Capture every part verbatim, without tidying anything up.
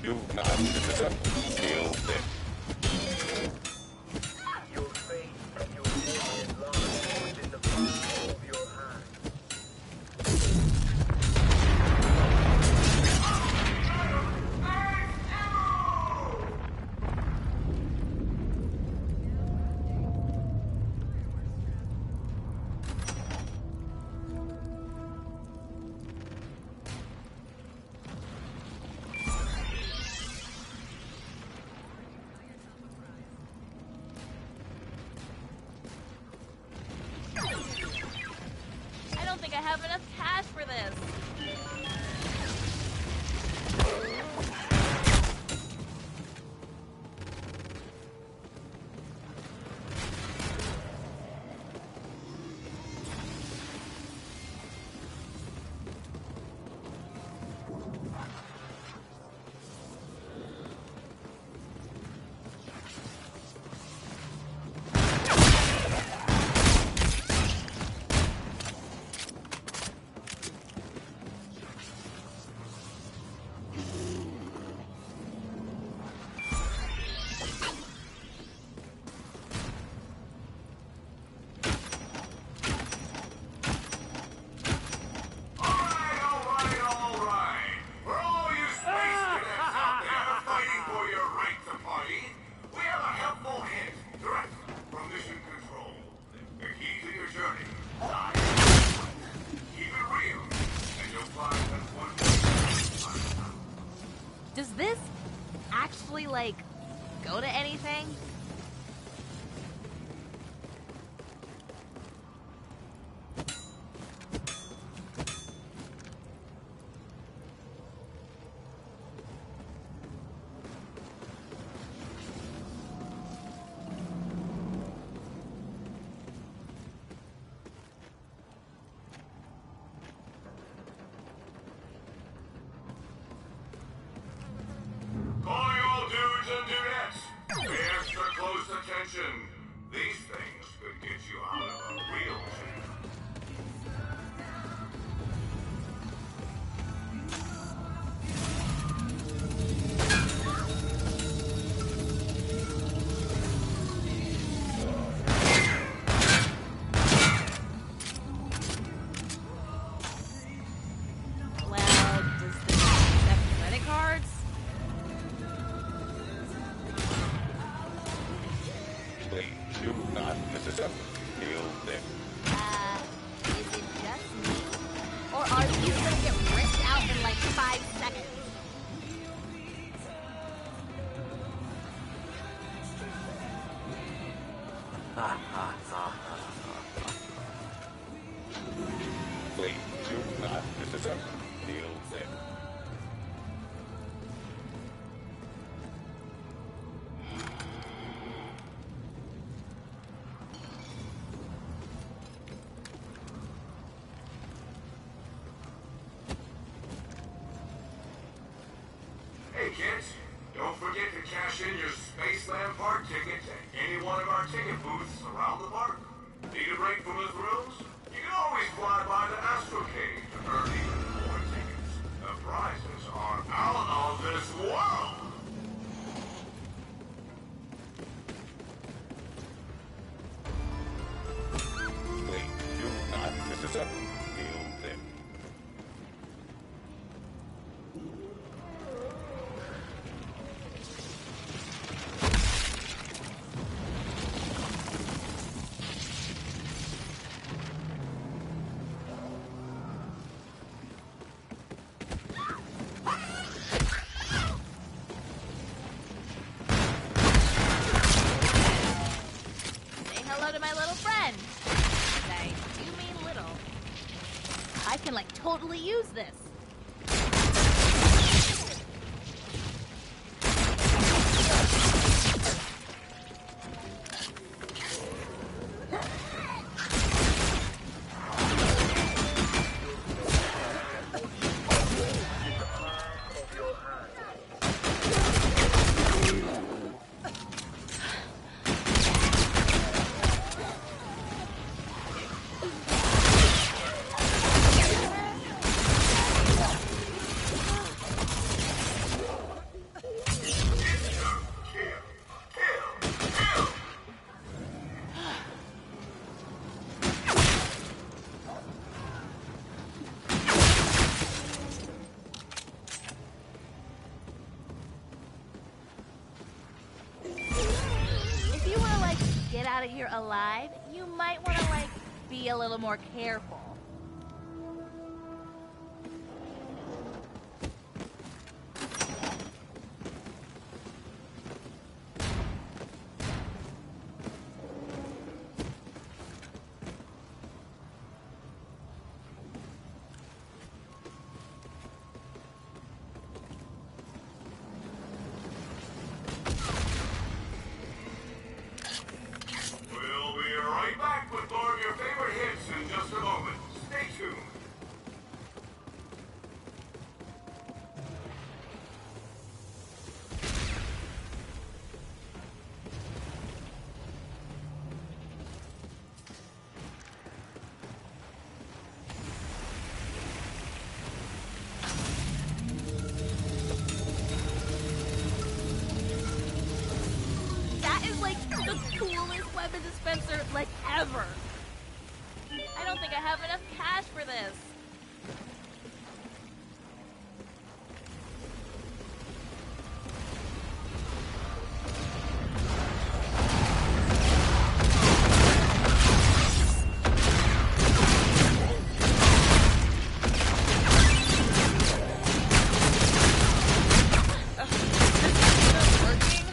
Do not disassemble. Feel this. Your fate and your million lives within the palm of your hand. I don't think I have enough cash for this. Does this actually, like, go to anything? These things could get you out of a real jam. Well, does this accept credit cards? Please do not disassemble. Feel this. Uh, is it just me? Or are these gonna get ripped out in like five seconds? Please do not disassemble. Feel this. Hey kids, don't forget to cash in your Spaceland Park ticket to any one of our ticket booths around the park. Need a break from the thrills? You can always fly by the Astrocade to earn even more tickets. The prizes are out of this world! Please do not disassemble. Feel this. Say hello to my little friend. And I do mean little. I can like totally use this. out of here alive, you might want to, like, be a little more careful. We'll be right back with more of your favorite hits in just a moment. Stay tuned. That is like the coolest weapon dispenser like ever. I don't think I have enough cash for this. Ugh, this isn't working.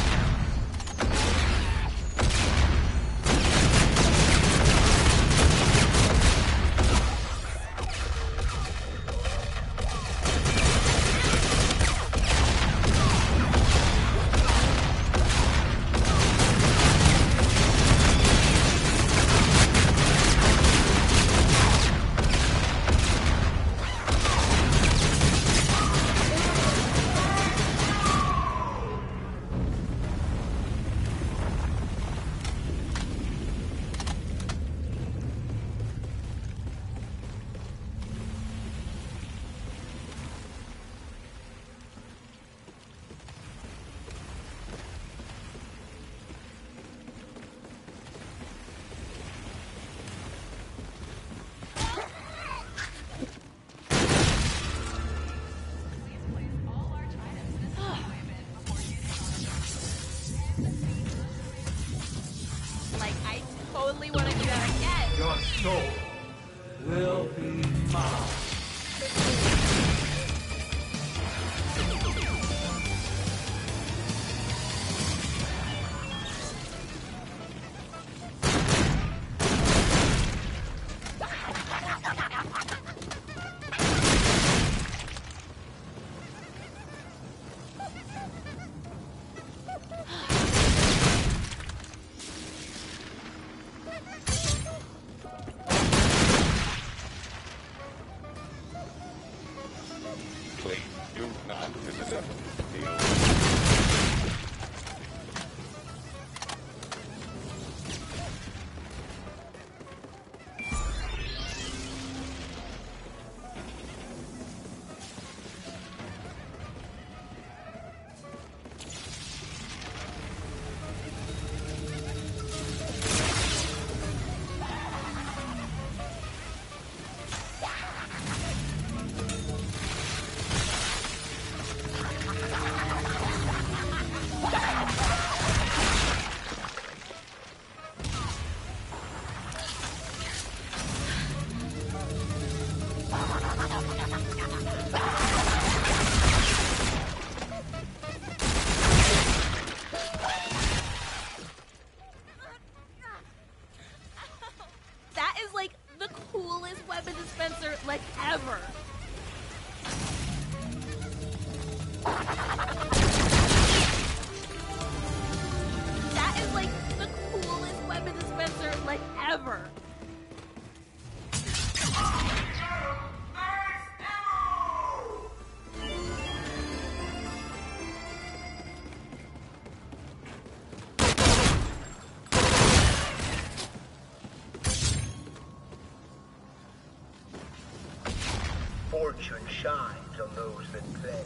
Like, I totally want to do that again. Your soul will be mine. Please do not disassemble the old. That is like the coolest weapon dispenser like ever. That is like the coolest weapon dispenser like ever. Fortune shines on those that play.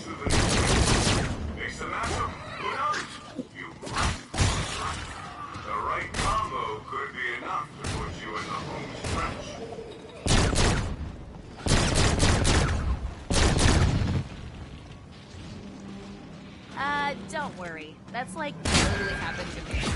souvenir. Mix and match them. Who knows? You might. The right combo could be enough to put you in the home stretch. Uh, don't worry. That's like literally happened to me.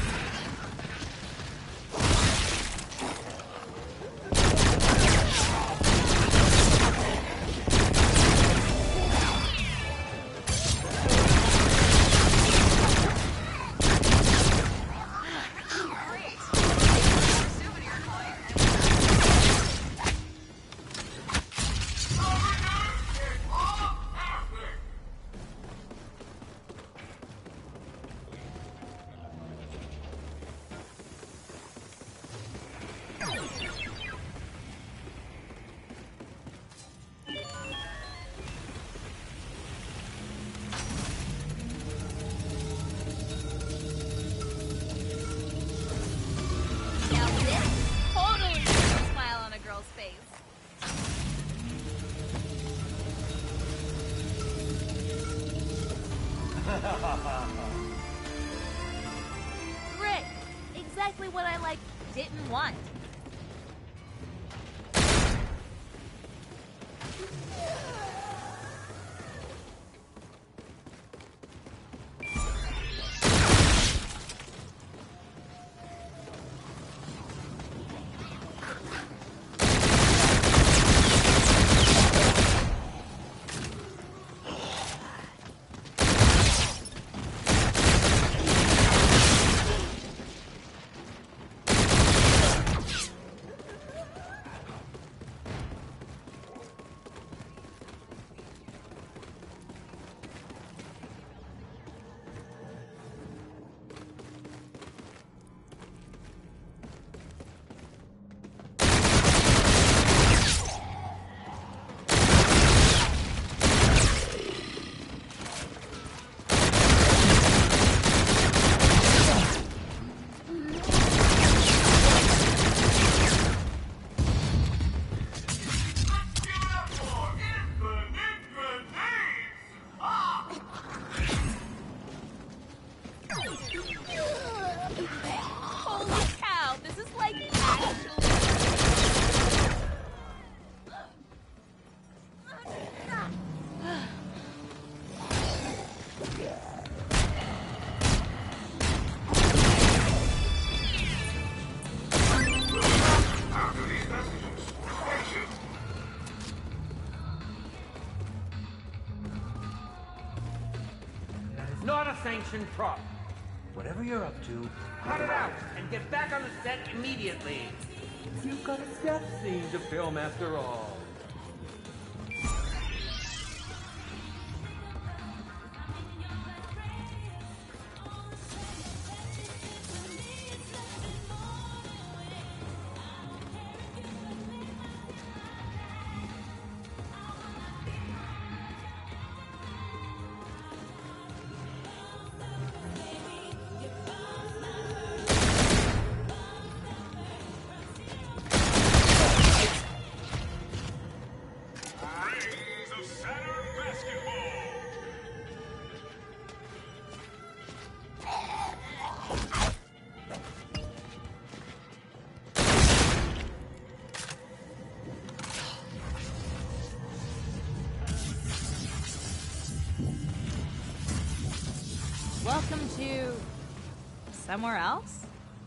Now this totally puts a smile on a girl's face. Great. Exactly what I, like, didn't want. Holy cow, this is like actually... After these messages, stay tuned. That is not a sanctioned prop. Whatever you're up to, cut it out and get back on the set immediately. You've got a death scene to film after all. Rings of Saturn Basketball. Welcome to... somewhere else?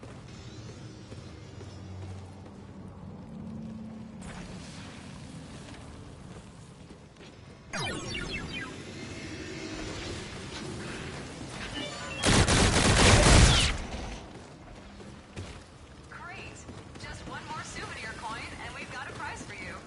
Great! Just one more souvenir coin, and we've got a prize for you.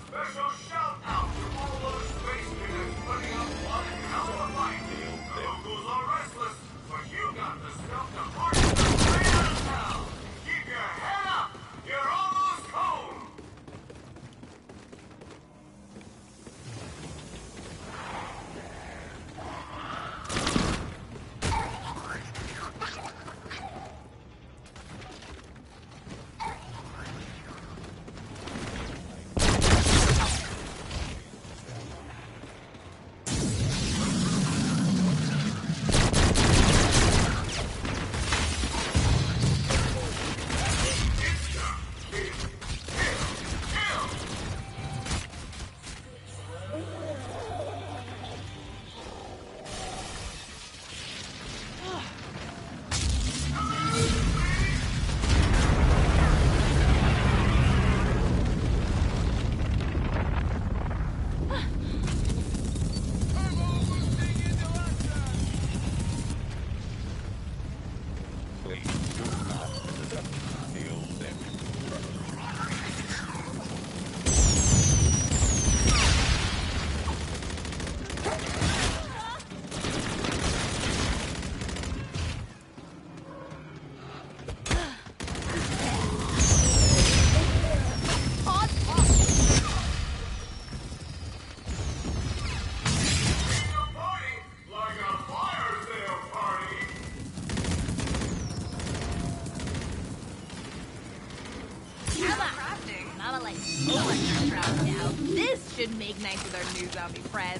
special shout out to all those space cadets putting up one hell of a fight. The locals are restless, but you got the stuff to party right out of town. Keep your head up. You're almost home. Please do not steal them. Your party like a fire sale party. Mama, Crafting. Mama like overture crowd now. This should make nice with our new zombie friends.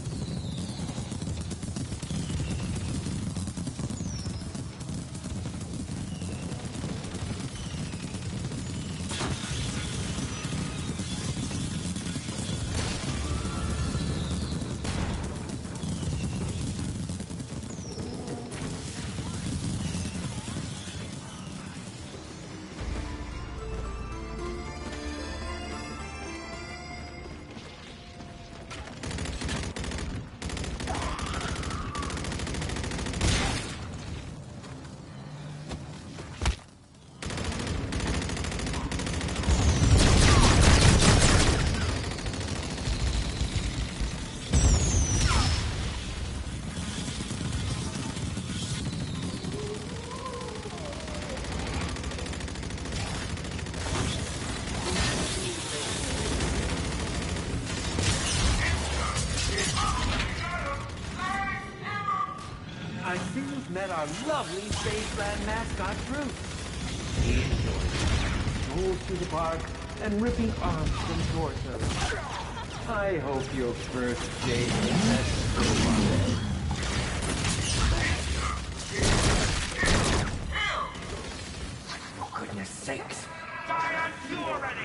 I see you've met our lovely Spaceland mascot, Groot. He enjoys strolls through the park and ripping arms from torsos. I hope your first date is that so For goodness sakes. Die on you already.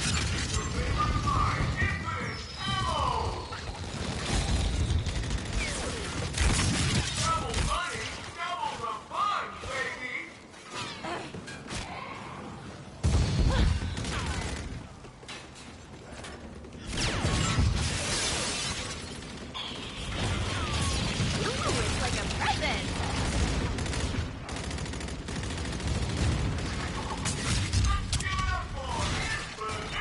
Double money, double the fun, baby. Ooh, it's like a present. Get up for it.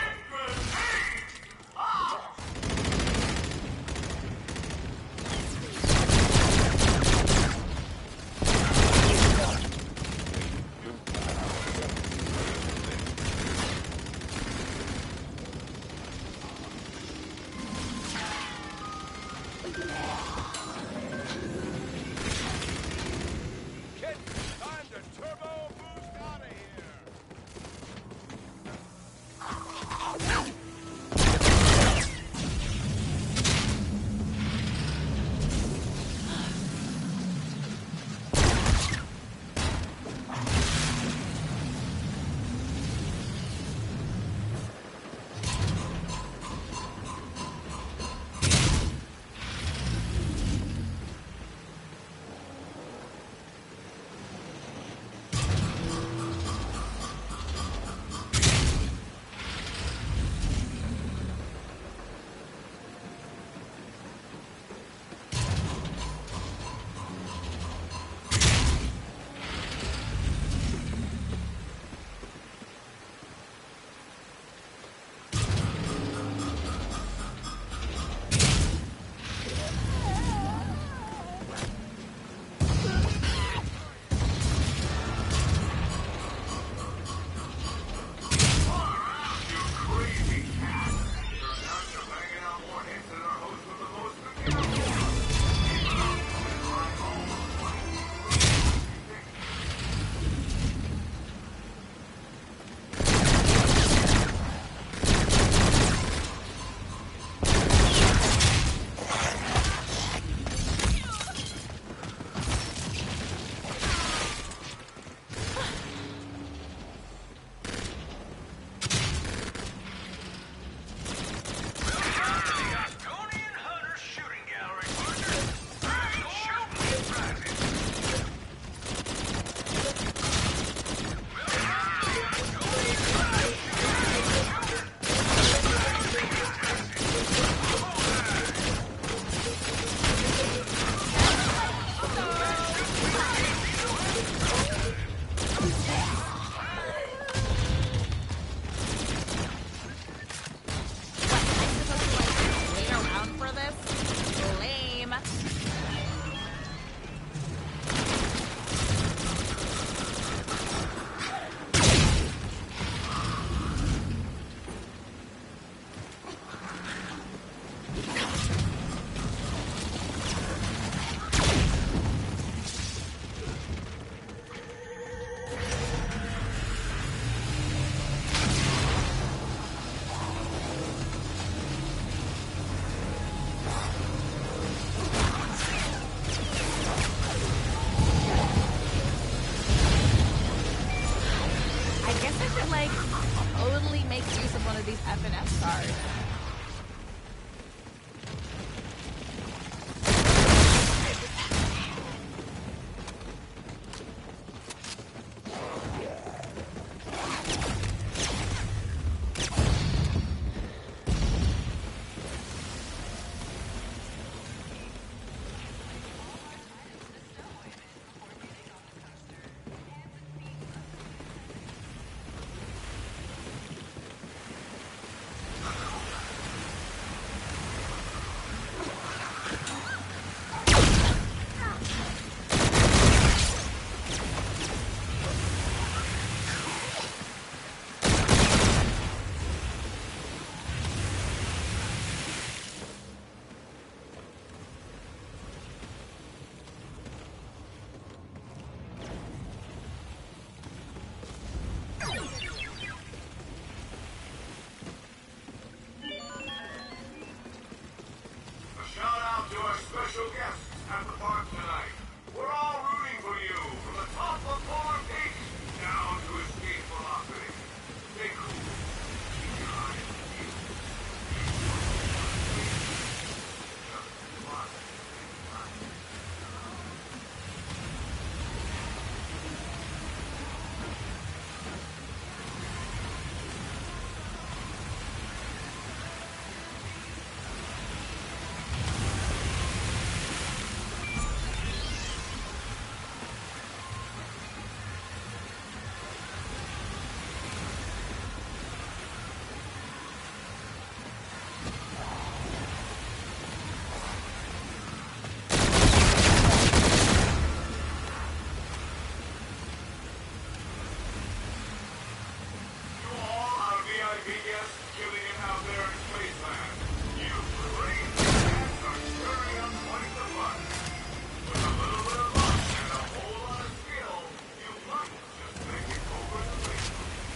Spaceland. You crazy cats are stirring up quite the fun. With a little bit of luck and a whole lot of skill, you might just make it over the limit.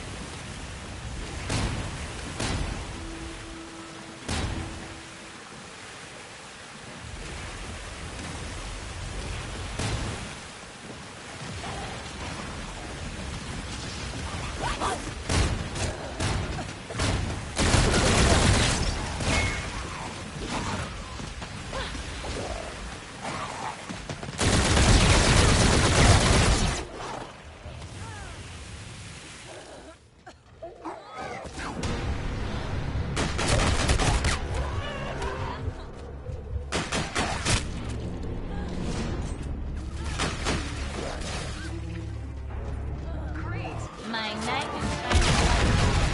My knife is finally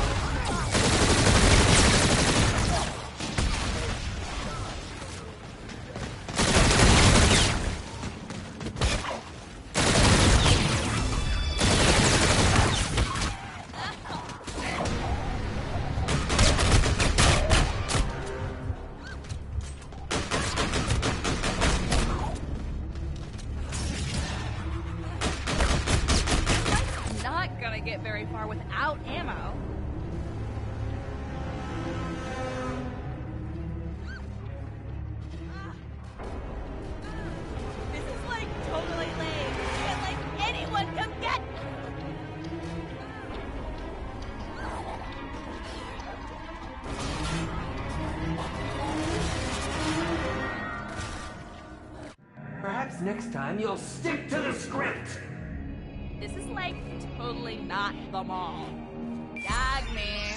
not gonna get very far without ammo. This is like totally lame. Can't like anyone come get me. Perhaps next time you'll stick to the script. This is like totally not the mall. Gag me.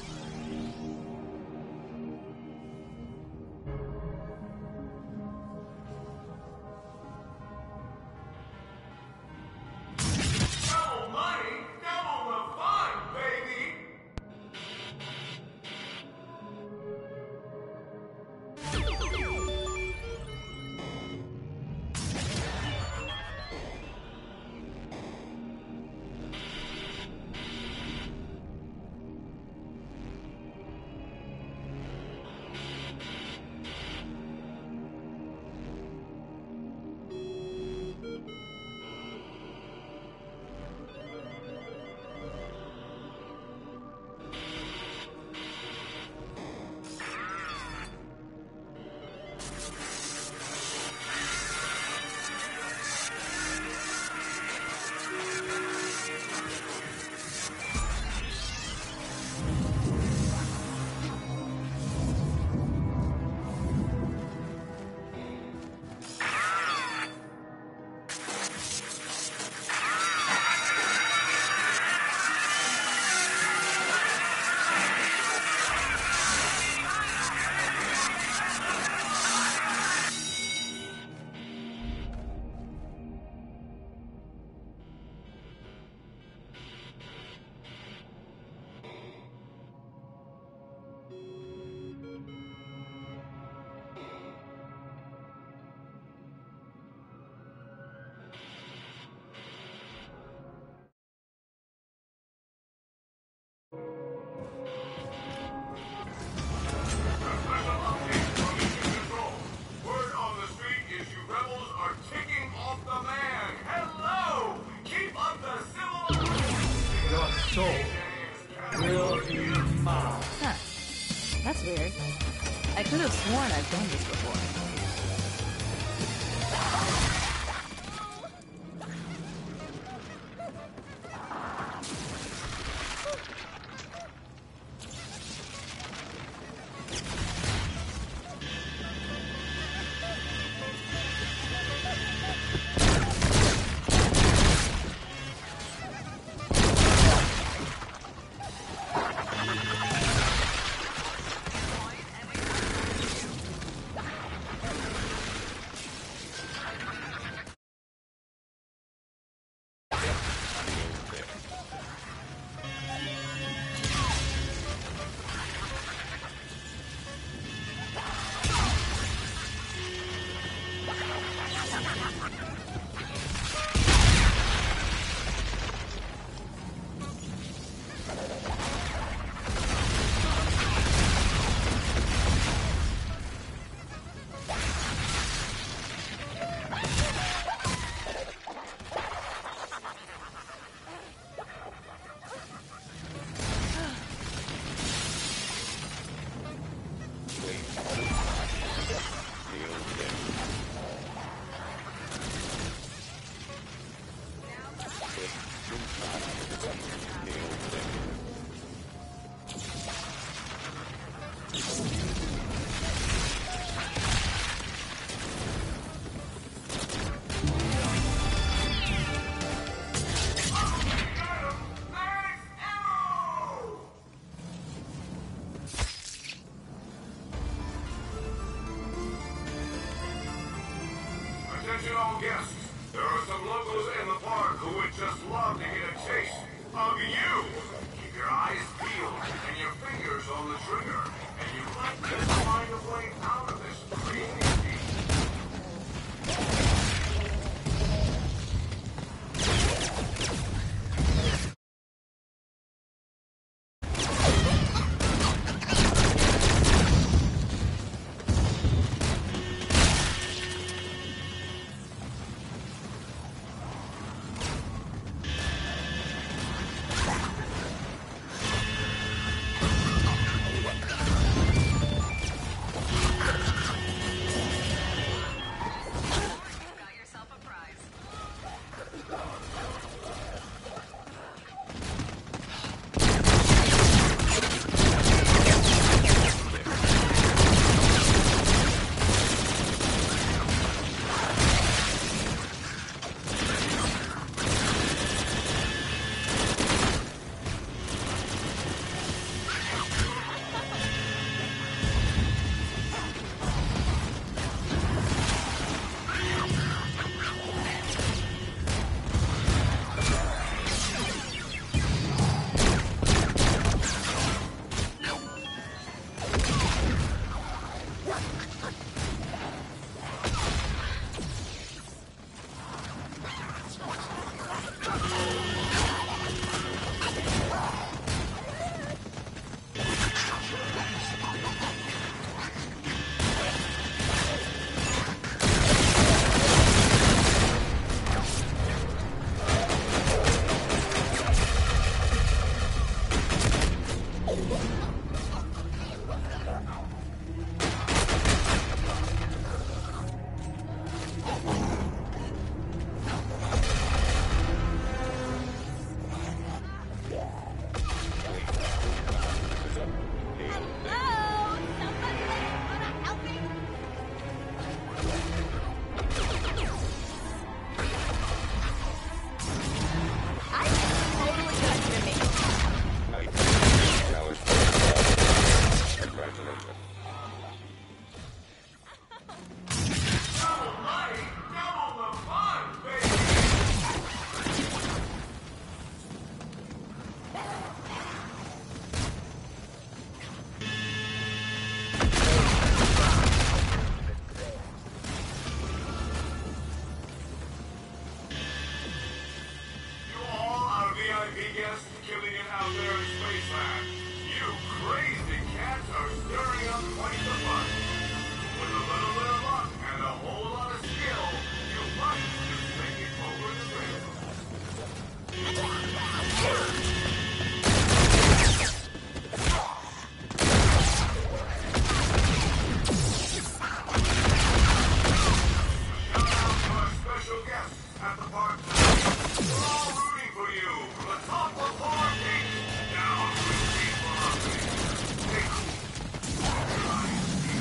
Double money, double the fun, baby! Word on the street is you rebels are ticking off the man. Hello! Keep up the civil... Your soul will be mine. Huh. That's weird. I could have sworn I've done this before. Attention all guests. There are some locals in the park who would just love to get a taste of you. Keep your eyes peeled and your fingers on the trigger, and you might just find a way out of this crazy deep. Got yourself a prize. Hello? Somebody wanna help me? I totally got you to me. Night. Challenge. Congratulations. Double money, double the fun, baby! You all are V I P guests killing it out there in Spaceland. You crazy cats are stirring up quite the fun. With a little bit of luck and a whole lot of skill, you might just make it over the trail. Shout out to our special guests at the park tonight. We're all rooting for you from the top of Bar Peak down to the deep velocity. Take your eyes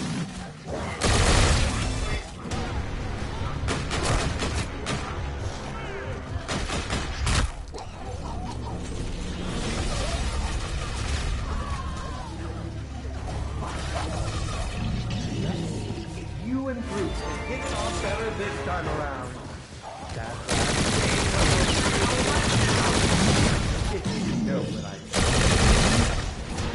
If you and Bruce can hit it off better this time around. That's if you know what I mean.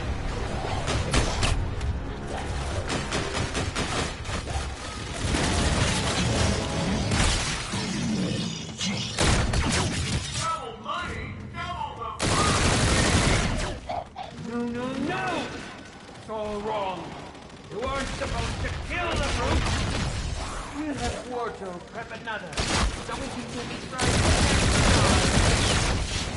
double money, double the fun. No, no, no! It's all wrong. You aren't supposed to kill the brute. We'll have Warto prep another, so we can do these right.